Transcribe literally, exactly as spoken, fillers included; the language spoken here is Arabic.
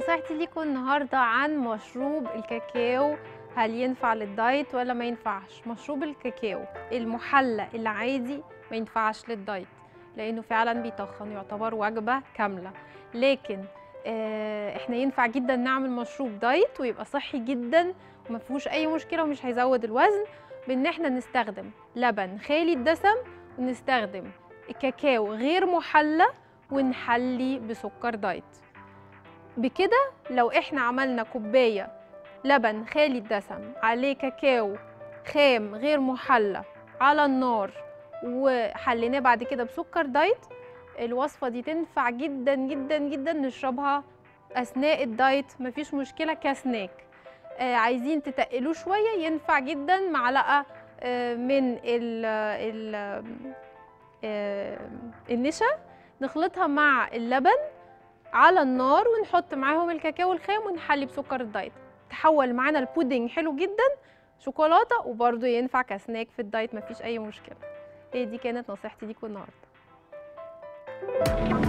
نصيحتي ليكم النهارده عن مشروب الكاكاو، هل ينفع للدايت ولا ما ينفعش؟ مشروب الكاكاو المحلى العادي ما ينفعش للدايت لانه فعلا بيتخن، يعتبر وجبه كامله. لكن آه احنا ينفع جدا نعمل مشروب دايت ويبقى صحي جدا وما فيهوش اي مشكله ومش هيزود الوزن، بان احنا نستخدم لبن خالي الدسم ونستخدم الكاكاو غير محلى ونحلي بسكر دايت. بكده لو احنا عملنا كوبايه لبن خالي الدسم عليه كاكاو خام غير محلى على النار وحليناه بعد كده بسكر دايت، الوصفه دي تنفع جدا جدا جدا نشربها اثناء الدايت، مفيش مشكله كسناك. آه عايزين تتقلوه شويه ينفع جدا معلقه آه من ال ال آه النشا نخلطها مع اللبن على النار ونحط معاهم الكاكاو الخام ونحلي بسكر الدايت، تحول معانا البودنج حلو جدا شوكولاته، وبرده ينفع كسناك في الدايت مفيش اي مشكله. هي دي كانت نصيحتي ليكم النهارده.